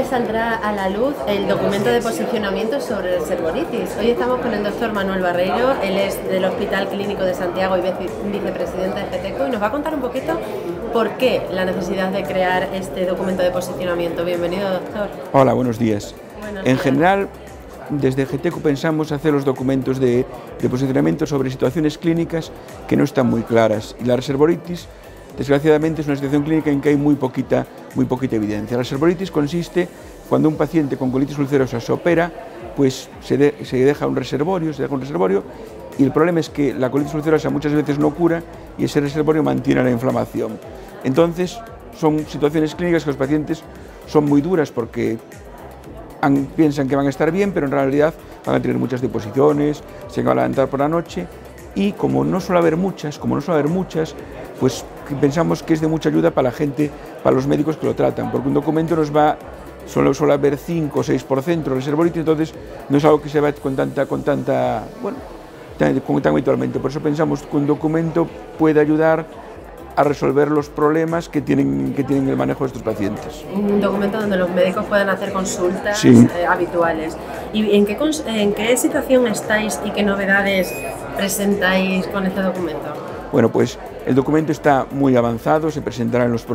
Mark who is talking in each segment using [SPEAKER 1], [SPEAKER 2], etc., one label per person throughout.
[SPEAKER 1] breve saldrá a la luz el documento de posicionamiento sobre el Reservoritis. Hoy estamos con el doctor Manuel Barreiro, él es del Hospital Clínico de Santiago y vicepresidente de GETECO, y nos va a contar un poquito por qué la necesidad de crear este documento de posicionamiento. Bienvenido, doctor.
[SPEAKER 2] Hola, buenos días. En general, desde GETECO pensamos hacer los documentos de posicionamiento sobre situaciones clínicas que no están muy claras, y la Reservoritis, desgraciadamente, es una situación clínica en que hay muy poquita evidencia. La Reservoritis consiste cuando un paciente con colitis ulcerosa se opera, pues se deja un reservorio, y el problema es que la colitis ulcerosa muchas veces no cura y ese reservorio mantiene la inflamación. Entonces, son situaciones clínicas que los pacientes son muy duras porque piensan que van a estar bien, pero en realidad van a tener muchas deposiciones, se van a levantar por la noche, y como no suele haber muchas, pues pensamos que es de mucha ayuda para la gente, para los médicos que lo tratan, porque un documento solo suele haber 5 o 6% de reservoritis, entonces no es algo que se va tan habitualmente. Por eso pensamos que un documento puede ayudar a resolver los problemas que tienen el manejo de estos pacientes.
[SPEAKER 1] Un documento donde los médicos puedan hacer consultas habituales. ¿Y en qué situación estáis y qué novedades presentáis con este documento?
[SPEAKER 2] Bueno, pues el documento está muy avanzado, se presentará en el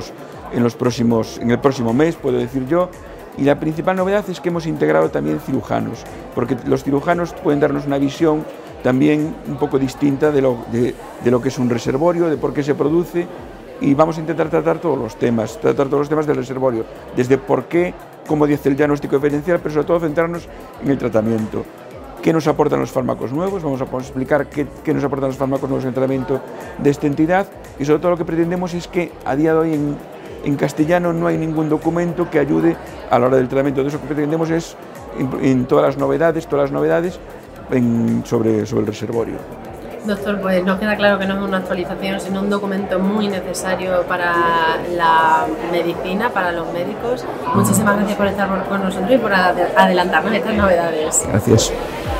[SPEAKER 2] próximo mes, puedo decir yo, y la principal novedad es que hemos integrado también cirujanos, porque los cirujanos pueden darnos una visión también un poco distinta de lo que es un reservorio, de por qué se produce, y vamos a intentar tratar todos los temas del reservorio, desde por qué, cómo dice el diagnóstico diferencial, pero sobre todo centrarnos en el tratamiento. ¿Qué nos aportan los fármacos nuevos? Vamos a explicar qué nos aportan los fármacos nuevos en el tratamiento de esta entidad, y sobre todo lo que pretendemos es que a día de hoy en castellano no hay ningún documento que ayude a la hora del tratamiento. Entonces lo que pretendemos es en todas las novedades sobre el reservorio.
[SPEAKER 1] Doctor, pues nos queda claro que no es una actualización, sino un documento muy necesario para la medicina, para los médicos. Muchísimas gracias por estar con nosotros y por adelantarnos estas novedades.
[SPEAKER 2] Gracias.